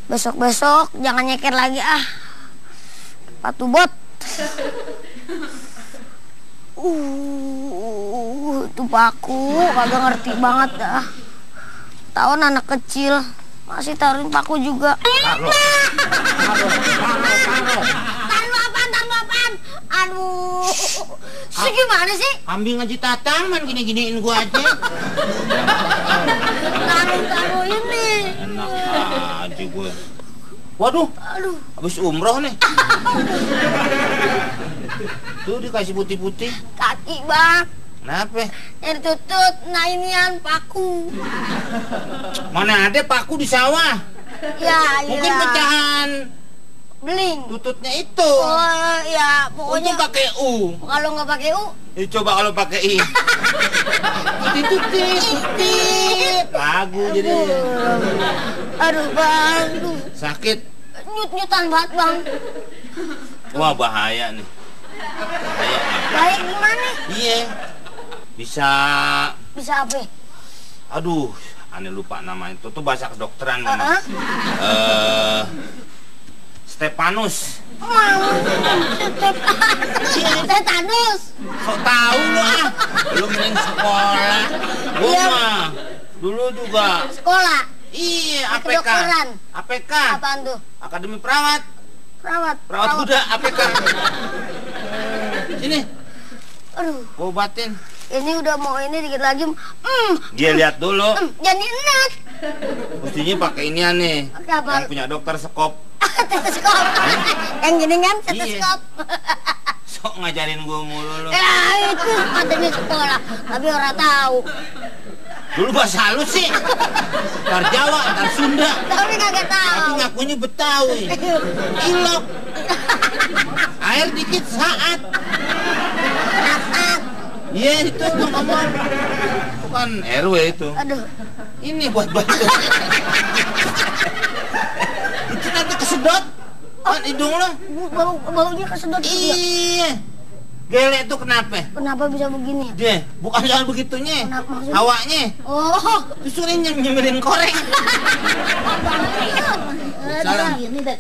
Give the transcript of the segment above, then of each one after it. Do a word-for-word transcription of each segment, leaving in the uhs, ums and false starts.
Besok-besok jangan nyeker lagi ah. Patu bot. Uh, itu paku kagak ngerti banget dah. Tahun anak kecil masih taruhin paku juga. Taruh. Taruh, taruh, Taruh apaan, taruh apaan? Aduh. Itu gimana sih? Kambing aja tataman gini-giniin gua aja. Taruh-taruh ini. Enak aja gua. Waduh, Aduh. habis umroh nih. Tuh dikasih putih-putih. Kaki bang. Kenapa? Yang tutut, nah inian paku. Mana ada paku di sawah? Ya, Mungkin ya. pecahan Beling. tututnya itu. Oh, ya pokoknya. Untung pakai U. Kalau nggak pakai U, Ya, coba kalau pakai I. Tutut, tutut. Lagu jadi. aduh bang, aduh. Sakit. Nyut-nyutan banget bang. Wah, bahaya nih. Bahaya nih. Baik gimana? Iya. Bisa. Bisa apa? Aduh, aneh lupa namanya. Itu tuh bahasa kedokteran memang. Uh-huh. Eh, Stepanus. Tetanus. Kok tahu lu ah? Lu mending sekolah. Gua Iya. mah dulu juga. Sekolah. Iya, A P K. Kedokteran. A P K. Apaan tuh? Akademi Perawat. Perawat. Perawat kuda A P K. Sini, Aduh, gua obatin. ini udah mau ini dikit lagi. Hmm, Dia lihat dulu. hmm, jadi enak. Mestinya pakai ini nih. Pakai apa? Yang punya dokter sekop. Stetoskop. Yang gini kan stetoskop. Sok ngajarin gua mulu lu. Ya itu katanya sekolah, tapi orang tahu. Dulu bahasa halus sih. Ntar Jawa, ntar Sunda. Tapi kagak tahu. Tapi ngakunya Betawi. Ilok. Air dikit saat. Saat. Iya itu Bang Omar. Bukan R W itu. Aduh. Ini buat bantu. Itu nanti kesedot. Kan hidung lo. Bau baunya kesedot gitu ya. Iya. Gele itu kenapa? Kenapa bisa begini? Dia bukan soal begitunya. Kenapa maksudnya? Hawanya. Oh. Disuruh nyem nyemirin koreng. Salam. Gini dah.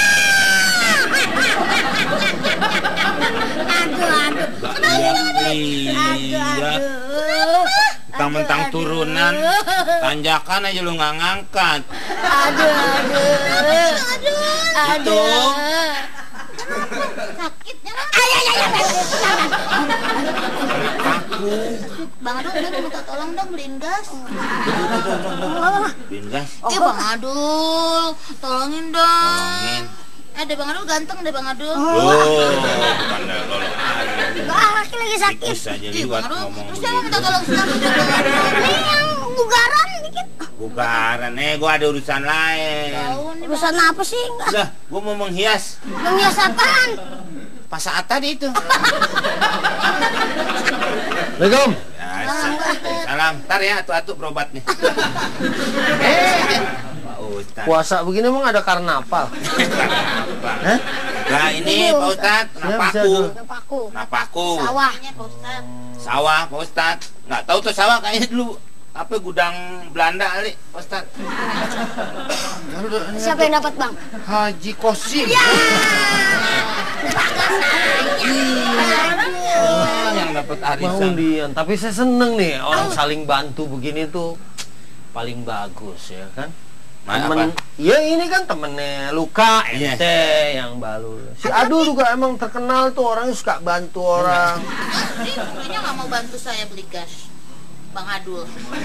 Aduh, aduh. Iya. Mentang-mentang turunan, tanjakan aja lu nggak ngangkat. Aduh, aduh. Aduh. Itu. Sakitnya. Ay, ay, ay, ay. Aku. Bang Adul, dia minta tolong dong beliin gas. Bin gas. Eh Bang Adul, tolongin dong. Tolongin. Eh deh Bang Adul ganteng deh Bang Adul. Oh, bukan lo lagi. Ah, laki lagi sakit. Bisa aja Ih liwat Bang Adul, ngomong terus saya minta begitu. tolong siapa deh Bang Adul? Ini yang bugaran dikit. Bukan, eh gua ada urusan lain. Tahu nih Bang. Urusan apa sih? Enggak. Udah, gua mau menghias Menghias apaan? pas saat tadi itu. Assalamualaikum. Ya, sa- salam. Ntar ya, atu-atu berobat nih. Eh, Pak Ustadz. Puasa begini emang ada karnaval? Kenapa? Hah? Nah ini Pak Ustadz, Siap, napaku. siap, Ada paku. Napaku. Sawahnya Pak Ustadz. Sawah, Pak Ustadz. Nggak tahu tuh sawah kayaknya dulu apa gudang Belanda kali, Pak Ustadz. Siapa yang dapat, Bang? Haji Kosim. Ya. Ah, yang dapat Mau arisan. undian, tapi saya seneng nih orang saling bantu begini tuh paling bagus ya kan. Nah, Temen, apa? ya ini kan temennya Luka, Iya. ente yang balu. Si Adul juga emang terkenal tuh orangnya suka bantu orang. Dia kayaknya nggak mau bantu saya beli gas. Bang Adul.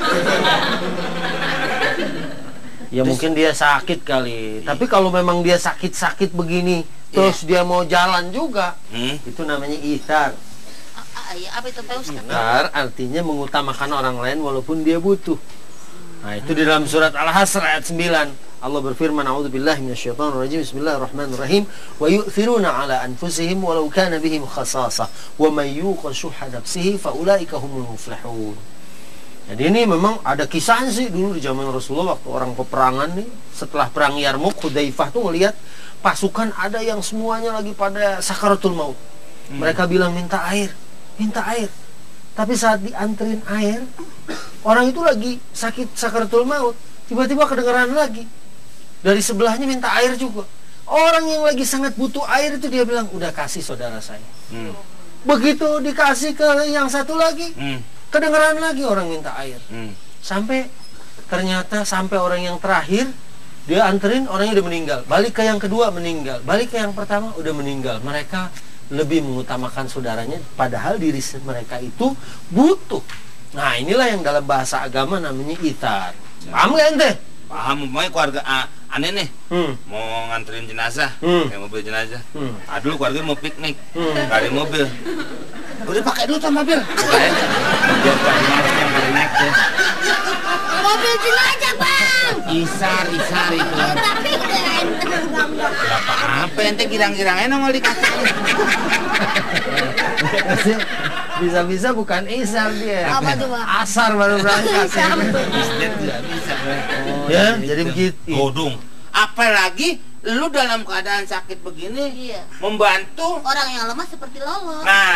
Ya mungkin dia sakit kali. Tapi kalau memang dia sakit-sakit begini, terus dia mau jalan juga, Hmm? itu namanya ithar. Ah, ah, ya, apa itu Pak Ustadz? Ithar artinya mengutamakan orang lain walaupun dia butuh. Nah, itu di dalam surat Al-Hasr ayat sembilan. Allah berfirman, "A'udzubillahi minasyaitonirrajim. Bismillahirrahmanirrahim. Wa yu'thiruna 'ala anfusihim walau kana bihim khasasah, wa may yuqa shuhha nafsihi fa ulaika humul muflihun." Jadi ini memang ada kisahnya sih dulu di zaman Rasulullah waktu orang peperangan nih, setelah perang Yarmuk, Hudzaifah tuh ngelihat pasukan ada yang semuanya lagi pada sakaratul maut. Mereka bilang minta air, minta air. Tapi saat dianterin air, orang itu lagi sakit sakaratul maut, tiba-tiba kedengaran lagi, Dari sebelahnya minta air juga. Orang yang lagi sangat butuh air itu dia bilang, udah kasih saudara saya. Hmm. Begitu dikasih ke yang satu lagi, Hmm. kedengeran lagi orang minta air. Hmm. Sampai ternyata sampai orang yang terakhir dia anterin, orangnya udah meninggal. Balik ke yang kedua meninggal. Balik ke yang pertama udah meninggal. Mereka lebih mengutamakan saudaranya, padahal diri mereka itu butuh. Nah, inilah yang dalam bahasa agama namanya ithar. Paham gak ente? Paham, umpamanya keluarga ah, aneh nih Hmm. mau nganterin jenazah, Hmm. kayak mobil jenazah. Hmm. Aduh, keluarga mau piknik, Hmm. nggak ada mobil. Udah pakai dulu tuh mobil. Bukan ya? Biar Pak Imas yang pada naik tuh. Mobil jenazah, Bang. Isar, isar itu. Tapi udah enteng, Bang. Apa apa ente girang-girangnya nongol di kaki. Bisa-bisa bukan isar dia. Apa tuh, Bang? Asar baru berangkat. Isdet nggak bisa. Oh, ya, jadi begitu. Godung. Apalagi lu dalam keadaan sakit begini, Iya. membantu. Orang yang lemah seperti Lolo. Nah,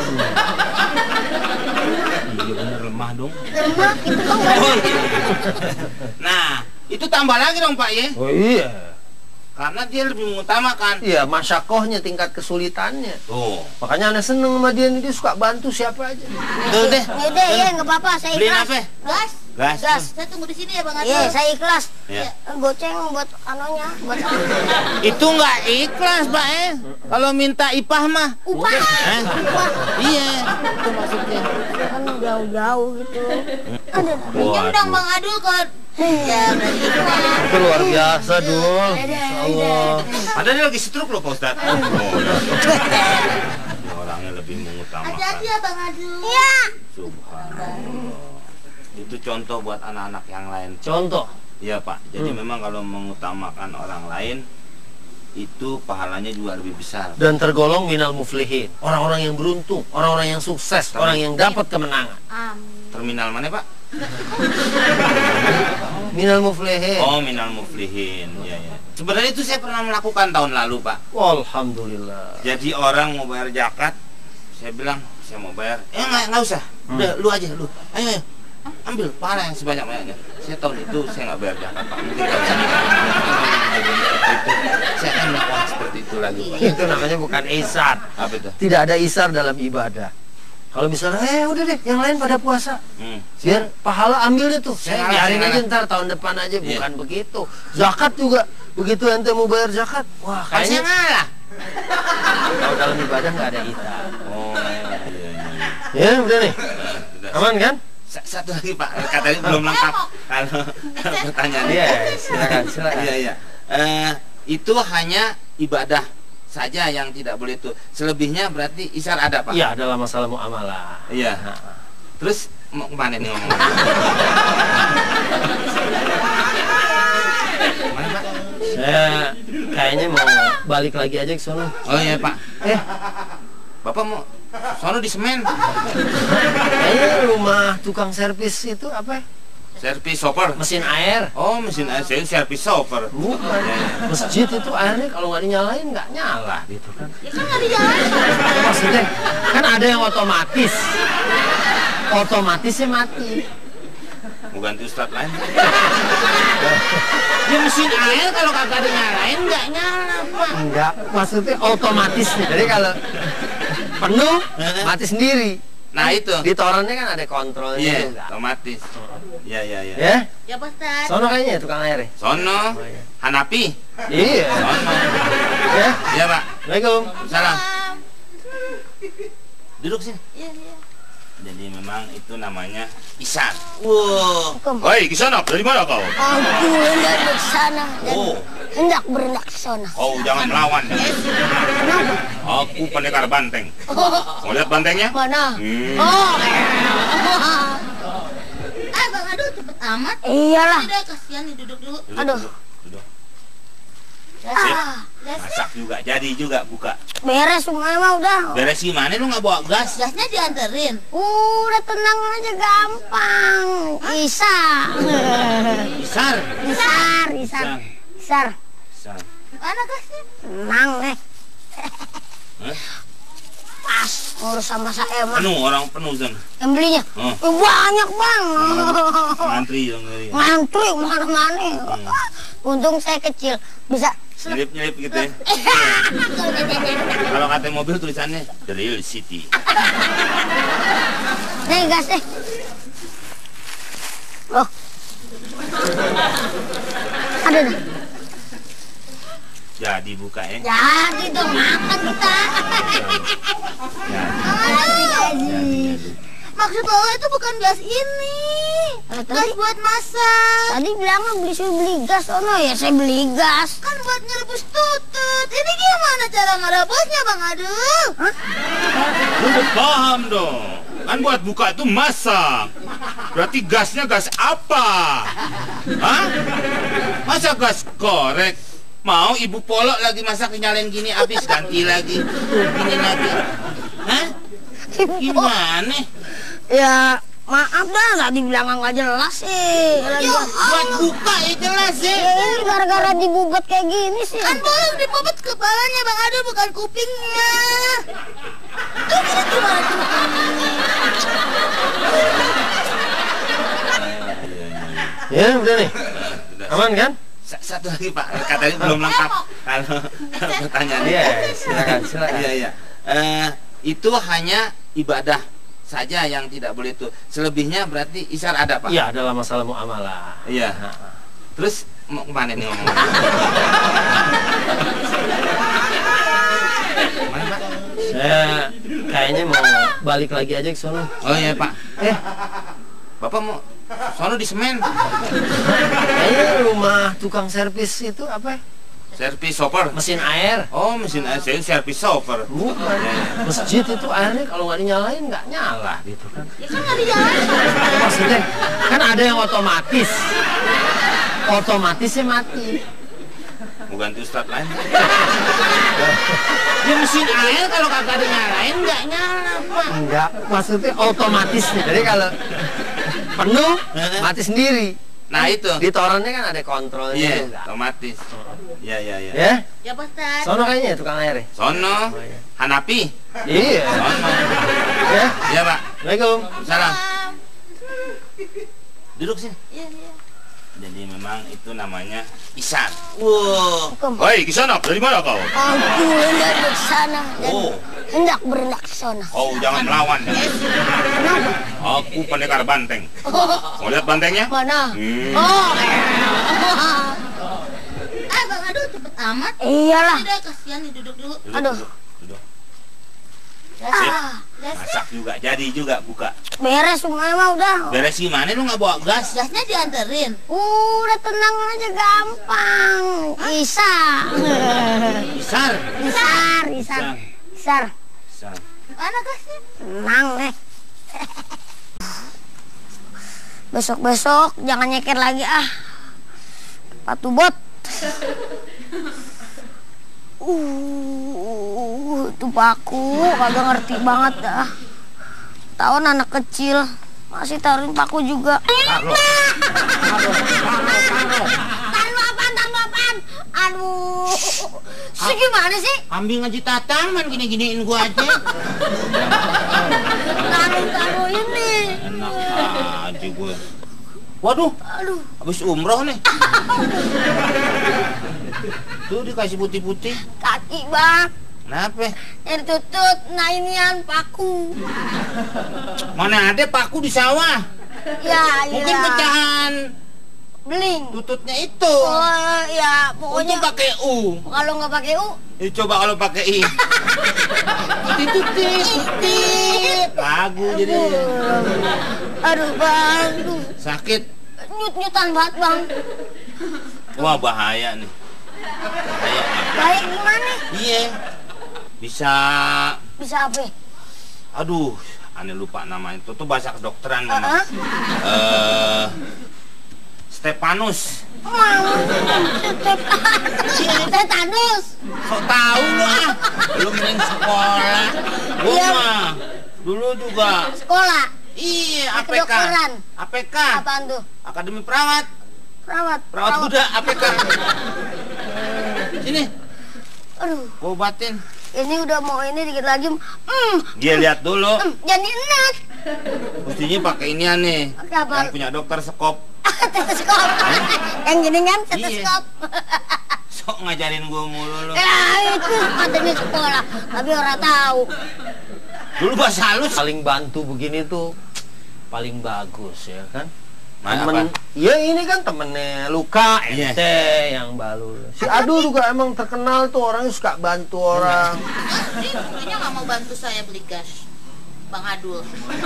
iya bener lemah dong. Lemah itu kan Oh, iya. Nah, itu tambah lagi dong Pak ya, Oh iya. karena dia lebih mengutamakan. Iya, masyakohnya, tingkat kesulitannya. Tuh, Makanya Anda seneng sama dia, dia suka bantu siapa aja. tuh deh. Ya deh, ya nggak apa-apa, saya Beliin ikhlas. apa? Gas. Gas. Gas. Saya tunggu di sini ya Bang Adul. Iya, saya ikhlas. Ya. Goceng buat anonya, buat Itu nggak ikhlas Pak eh. Kalau minta ipah mah. upah. Eh? Upah. Iya, itu maksudnya. Kan jauh-jauh gitu. Ada. Pinjam dong Bang Adul kalau ya berarti ikhlas. Itu luar biasa, Dul. Masya Allah. Padahal dia lagi stroke loh Pak Ustadz. Oh, udah. Orangnya lebih mengutamakan. Hati-hati ya Bang Adul. Iya. Subhanallah. Itu contoh buat anak-anak yang lain. Contoh. Iya Pak. Jadi Hmm. memang kalau mengutamakan orang lain itu pahalanya juga lebih besar. Dan tergolong minal muflihin. Orang-orang yang beruntung, orang-orang yang sukses, orang yang dapat kemenangan. Amin. Terminal mana Pak? Minal muflihin. Oh, minal muflihin. Ya, ya. Sebenarnya itu saya pernah melakukan tahun lalu Pak. Alhamdulillah. Jadi orang mau bayar zakat, saya bilang saya mau bayar. Eh nggak nggak usah. Udah lu aja lu. Ayo ayo. Ambil pahala yang sebanyak-banyaknya. Saya tahun itu saya nggak bayar zakat Pak. Mungkin tahun ini itu saya akan melakukan seperti itu lagi Pak. Itu namanya bukan isar. Apa itu? Tidak ada isar dalam ibadah. Kalau misalnya, eh udah deh, yang lain pada puasa. Hmm. Biar pahala ambil deh tuh. Saya Saya ngalah, biarin saya aja ngalah. ntar tahun depan aja. Iya. Bukan begitu. Zakat juga. Begitu ente mau bayar zakat. Wah, Kan saya kayaknya ngalah. kalau dalam ibadah nggak ada isar. Oh iya iya. Ya, udah nih. Sudah. Aman kan? Sa- Satu lagi Pak, katanya belum lengkap. Kalau pertanyaan Iya, silakan, silakan. Iya iya. Eh, itu hanya ibadah saja yang tidak boleh itu. Selebihnya berarti isar ada Pak. Iya, dalam masalah muamalah. Iya. Terus mau kemana nih ngomong? Kemana Pak? Saya kayaknya mau balik lagi aja ke sana. Oh iya Pak. Eh, Bapak mau sono di semen. kayaknya rumah tukang servis itu apa? Servis shopper. Mesin air. Oh, mesin air saya servis shopper. Bukan. Masjid itu airnya kalau nggak dinyalain nggak nyala gitu kan. Ya kan nggak di jalan. Maksudnya kan ada yang otomatis. Otomatisnya mati. Mau ganti ustadz lain. Ya mesin air kalau kagak dinyalain nggak nyala Pak. Enggak, maksudnya otomatisnya. Jadi kalau penuh mati sendiri. Nah itu. Di torennya kan ada kontrolnya Iya, juga. otomatis. Iya iya iya. Ya, Ya Pak Ustadz. sono kayaknya tukang air. Sono, Hanapi. Iya. Sono. Ya, Iya Pak. Assalamualaikum. Salam. Duduk sini. Iya iya. Jadi memang itu namanya isar. Wow. Hei, di sana. Dari mana kau? Aku hendak ke sana dan Oh. hendak berendak ke sana. Kau jangan melawan. Ya. Kenapa? Aku pendekar banteng. Mau lihat bantengnya? Mana? Hmm. Oh. Ah Bang Adul cepet amat. Iyalah. Tidak kasihan nih duduk dulu. Duduk, Aduh. duduk, duduk. Ah, Masak juga, jadi juga buka. beres semuanya mah udah. Beres gimana lu nggak bawa gas? Gasnya dianterin. Udah tenang aja gampang. Isa. Isar. Isar, Isar. Isar. Isar. Mana gasnya? Tenang, eh. Hah? Pas ngurus sama saya mah. Penuh, orang penuh sana. Yang belinya Oh. banyak bang. Ngantri dong dari. Ngantri mana-mana. Untung saya kecil, bisa Nyelip-nyelip gitu ya. Kalau kata mobil tulisannya Drill City. nih gas deh. Loh. Ada dah. Jadi buka ya. Jadi dong makan kita. Ya. Jadi jadi. Maksud lo itu bukan gas ini. Eh, Gas tadi, buat masak. tadi bilangnya beli suruh beli gas, oh no ya saya beli gas. Kan buat ngerebus tutut. Ini gimana cara ngerebusnya Bang Adul? Udah paham dong. Kan buat buka itu masak. Berarti gasnya gas apa? Hah? Masa gas korek? Mau ibu polok lagi masak nyalain gini habis ganti lagi. Gini lagi. Hah? Gimana? Ya maaf dah, tadi bilang nggak jelas sih. Ya, Buat buka ya jelas ya. Ini gara-gara dibubet kayak gini sih. kan boleh dipopet kepalanya Bang Adul bukan kupingnya. Tuh gini gimana tuh? Ya udah nih, aman kan? Sa- Satu lagi Pak, katanya belum lengkap. Kalau pertanyaannya. Iya, silakan, silakan. Iya iya. Eh, itu hanya ibadah saja yang tidak boleh itu. Selebihnya berarti isar ada Pak. Iya, adalah masalah muamalah. Iya. Terus mau kemana nih ngomongnya? Mana Pak? Saya kayaknya mau balik lagi aja ke sono. Oh iya Pak. Eh, Bapak mau sono di semen? Kayaknya rumah tukang servis itu apa? Servis shopper. Mesin air. Oh mesin air, saya servis shopper. Bukan. Masjid itu airnya kalau nggak dinyalain nggak nyala gitu kan. Ya kan nggak dijalanin. Maksudnya kan ada yang otomatis. Otomatisnya mati. Mau ganti ustadz lain? Ya mesin air kalau kagak dinyalain nggak nyala Pak. Enggak, maksudnya otomatis. Jadi kalau penuh mati sendiri. Nah itu. Di torennya kan ada kontrolnya Iya, juga. otomatis. Iya iya iya. Ya? Ya Pak Ustadz. Sono kayaknya ya tukang air. Sono, Hanapi. Iya. Sono. Ya. Iya Pak. Assalamualaikum. Salam. Duduk sini. Iya iya. Jadi memang itu namanya isar. Wow. Hukum. Hei, kisana, dari mana kau? Aku hendak ke sana dan Oh. hendak berendak ke sana. Kau jangan melawan ya. Kenapa? Aku pendekar banteng. Mau lihat bantengnya? Mana? Hmm. Oh, Ah Bang Adul cepet amat. iyalah. Udah kasihan nih duduk dulu. Duduk, Aduh. duduk, duduk. Ah, Masak juga, jadi juga buka. beres semuanya mah udah. Beres gimana lu nggak bawa gas? Gasnya dianterin. Udah tenang aja gampang. Isa. Isar. Isar, isar. Isar. Isar. Mana gasnya? Tenang deh. Besok-besok jangan nyeker lagi ah. Patu bot. Uh, itu paku kagak ngerti banget dah. Tahun anak kecil masih taruhin paku juga. Taruh. Taruh, taruh, taruh. Taruh apaan, taruh apaan? Aduh, sih gimana sih? Kambing ngaji tatang man gini-giniin gua aja. Taruh-taruh ini. Enak aja gue. Waduh, Aduh, habis umroh nih. Tuh dikasih putih-putih. kaki bang. Kenapa? Yang tutut, nah inian paku. Mana ada paku di sawah? Ya, Mungkin iya. pecahan Beling. tututnya itu. Oh, ya pokoknya Untung pakai U. kalau nggak pakai U, Eh, coba kalau pakai I. Tutut, tutut. Lagu jadi. aduh bang, aduh. Sakit. Nyut-nyutan banget bang. Wah bahaya nih. Bahaya. Baik gimana? Iya. Bisa. Bisa apa? Aduh, aneh lupa namanya. Itu tuh bahasa kedokteran memang. Uh-uh. Eh, Stepanus. Mau tetanus. Kok tahu lu ah? Lu mending sekolah. Gua Iya. mah dulu juga. Sekolah. Iya, A P K. Kedokteran. A P K. Apaan tuh? Akademi Perawat. Perawat. Perawat kuda A P K. Sini, Aduh, gua obatin. ini udah mau ini dikit lagi. Hmm, Dia lihat dulu. hmm, jadi enak. Mestinya pakai ini nih. Pakai apa? Yang punya dokter sekop. Stetoskop. Yang gini kan stetoskop. Sok ngajarin gue mulu lu. Ya itu katanya sekolah, tapi orang tahu. Dulu bahasa halus. Paling bantu begini tuh paling bagus ya kan. Mana Temen, apa? ya ini kan temennya Luka, Iya. ente yang balu. Si Adul juga emang terkenal tuh orangnya suka bantu orang. Dia kayaknya nggak mau bantu saya beli gas, Bang Adul.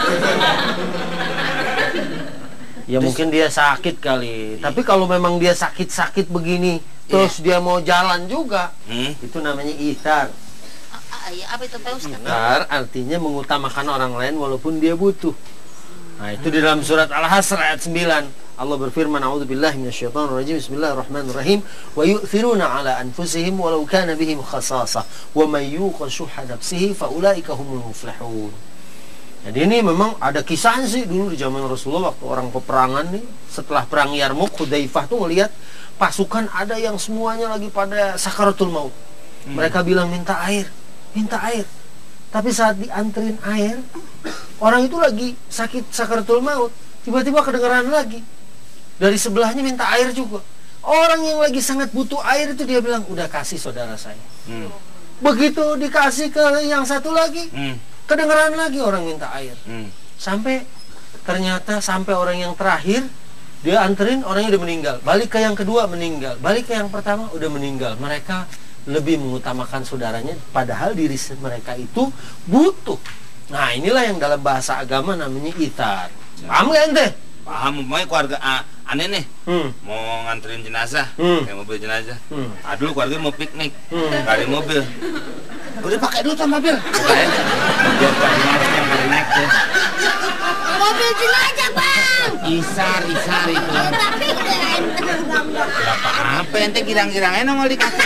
Ya mungkin dia sakit kali. Tapi kalau memang dia sakit-sakit begini, terus dia mau jalan juga, Hmm? itu namanya ithar. Ah, ah, ya, apa itu Pak Ustaz? Ithar artinya mengutamakan orang lain walaupun dia butuh. Nah, itu di dalam surat Al-Hasr ayat sembilan. Allah berfirman, "A'udzubillahi minasyaitonir rajim. Bismillahirrahmanirrahim. Wa yu'thiruna 'ala anfusihim walau kana bihim khasasah, wa may yuqa shuhha nafsihi fa ulaika humul muflihun." Jadi ini memang ada kisahnya sih dulu di zaman Rasulullah waktu orang peperangan nih, setelah perang Yarmuk, Hudzaifah tuh ngelihat pasukan ada yang semuanya lagi pada sakaratul maut. Mereka bilang minta air, minta air. Tapi saat dianterin air, orang itu lagi sakit sakaratul maut, tiba-tiba kedengaran lagi dari sebelahnya minta air juga. Orang yang lagi sangat butuh air itu dia bilang, udah kasih saudara saya. Hmm. Begitu dikasih ke yang satu lagi, Hmm. kedengaran lagi orang minta air. Hmm. Sampai ternyata sampai orang yang terakhir dia anterin, orangnya udah meninggal. Balik ke yang kedua meninggal, balik ke yang pertama udah meninggal. Mereka lebih mengutamakan saudaranya, padahal diri mereka itu butuh. Nah, inilah yang dalam bahasa agama namanya ithar. Paham gak ente? Paham, pokoknya keluarga ah, aneh nih. Hmm. Mau nganterin jenazah, Hmm. kayak mobil jenazah. Hmm. Adul keluarga mau piknik, Hmm. nggak ada mobil. Udah pakai dulu tuh mobil. Pakai. Biar keluarga yang pada naik tuh. Mobil jenazah bang. Isar, isar itu. Ya, tapi udah enggak. Berapa apa ente girang-girangnya nongol di kaki.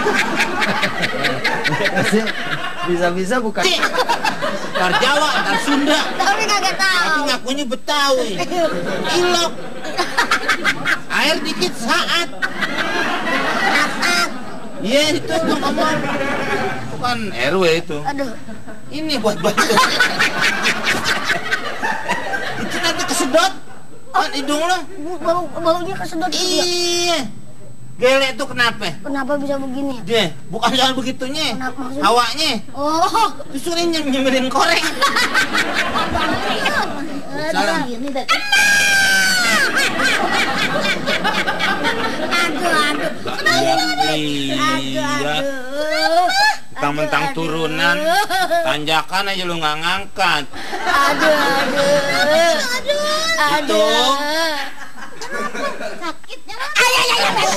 Bisa-bisa bukan. Ntar Jawa, ntar Sunda. Tapi kagak tahu. Tapi ngakunya Betawi. Ilok. Air dikit saat. Iya itu lu ngomong. Bukan R W itu. Aduh. Ini buat bantu. Itu nanti kesedot. Kan hidung lo. Bau baunya kesedot juga. Iya. Gelek tuh kenapa? Kenapa bisa begini? Dia bukan soal begitunya. Kenapa maksudnya? Hawanya. Oh. Disuruh nyem nyemirin koreng. Salam. Gini dah. Aduh, aduh. Iya. Aduh. Mentang-mentang Aduh, turunan, aduh. tanjakan aja lu nggak ngangkat. Aduh, aduh. Aduh. Itu. Sakitnya lah. Ay, ay, ay, ay.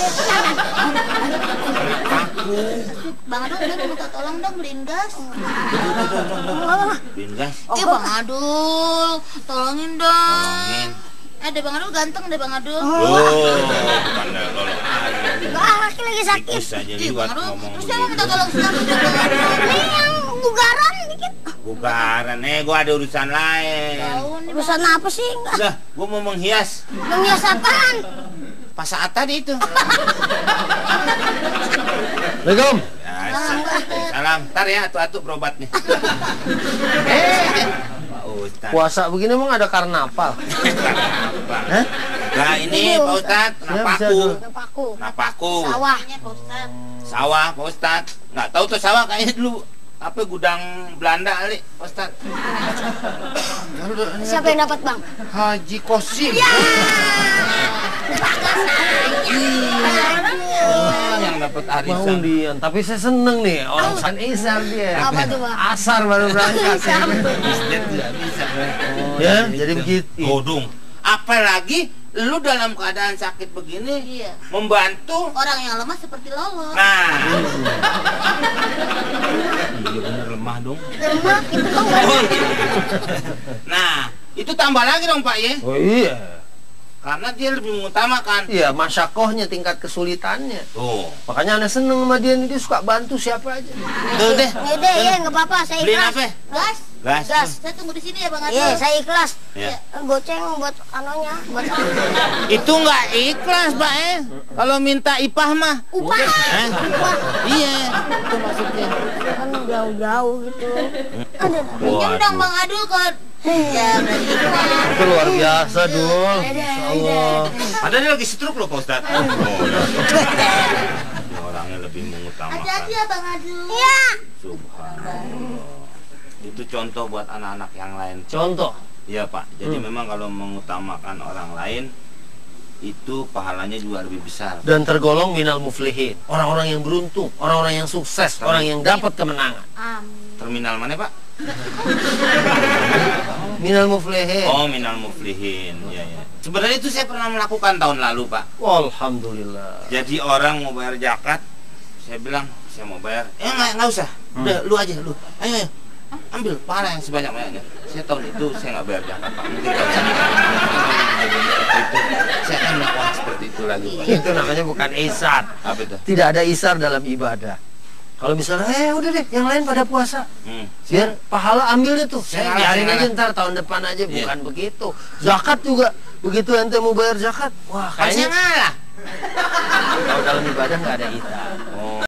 Aku. Bang Adul udah minta tolong dong beliin gas. Bingas. Iya Bang Adul, tolongin dong. Tolongin. Eh, deh Bang Adul ganteng deh Bang Adul. Oh, bukan tolong aja. Ah, laki lagi sakit. Bisa aja Ih, liwat Bang Adul, ngomong terus saya minta begitu. tolong siapa dong Bang Adul? Ini yang bugaran dikit. Bukan, eh gua ada urusan lain. Tahu nih Bang Urusan apa sih? Enggak. Udah, gua mau menghias Menghias apaan? pas saat tadi itu. Assalamualaikum. Ya, salam. Ntar ya, atu-atu berobat nih. Eh, Pak Ustadz. Puasa begini emang ada karnaval? Kenapa? Hah? Nah ini Pak Ustadz, Siap, napaku. siap, Napaku. Napaku. Sawahnya Pak Ustaz. Sawah Pak Ustadz. Nggak tahu tuh sawah kayaknya dulu apa gudang Belanda kali Pak Ustadz. Siapa yang dapat, Bang? Haji Kosim. Ya. Ah, yang dapat Mau arisan. undian, tapi saya seneng nih orang San Isar dia. Apa tuh, Bang? Asar baru berangkat. Bisnet nggak bisa. Ya, jadi begitu. Godung. Apalagi lu dalam keadaan sakit begini Iya. membantu. Orang yang lemah seperti Lolo. Nah. Iya bener lemah dong. Lemah itu Bang. Oh, iya. Nah, itu tambah lagi dong Pak ya. Oh iya. Karena dia lebih mengutamakan. Iya, masyakohnya tingkat kesulitannya. Tuh. Makanya Anda seneng sama dia nih, dia suka bantu siapa aja. Tuh deh. Ya deh, ya enggak apa-apa, saya Beliin ikhlas. apa? Gas. Gas. Gas. Saya tunggu di sini ya Bang Adul. Iya, saya ikhlas. Ya. Goceng buat anonya, buat Itu nggak ikhlas, Pak eh. Kalau minta ipah mah. upah. Eh? Upah. Iya, itu maksudnya. Kan jauh-jauh gitu. Ada. Pinjam dong Bang Adul kalau Ya, berarti ikhlas. Itu luar biasa, Dul. Masya Allah. Padahal dia lagi stroke loh Pak Ustadz. Oh, ya. Orangnya lebih mengutamakan. Hati-hati ya Bang Adul. Iya. Subhanallah. Itu contoh buat anak-anak yang lain. Contoh. Iya Pak. Jadi Hmm. memang kalau mengutamakan orang lain itu pahalanya juga lebih besar. Dan tergolong minal muflihin. Orang-orang yang beruntung, orang-orang yang sukses, orang yang dapat kemenangan. Amin. Terminal mana Pak? Minal muflihin. Oh, minal muflihin. Ya, ya. Sebenarnya itu saya pernah melakukan tahun lalu Pak. Alhamdulillah. Jadi orang mau bayar zakat, saya bilang saya mau bayar. Eh nggak nggak usah. Udah lu aja lu. Ayo ayo. Ambil pahala yang sebanyak-banyaknya. Saya tahun itu saya nggak bayar zakat Pak. Mungkin kalau saya itu saya akan melakukan seperti itu lagi Pak. Itu namanya bukan isar. Apa itu? Tidak ada isar dalam ibadah. Kalau misalnya, eh udah deh, yang lain pada puasa. Hmm. Biar pahala ambil itu. Saya Saya biarin ngalah, aja saya ntar tahun depan aja. Iya. Bukan begitu. Zakat juga. Begitu ente mau bayar zakat. Wah, Kan saya kayaknya ngalah. kalau dalam ibadah nggak ada isar. Oh.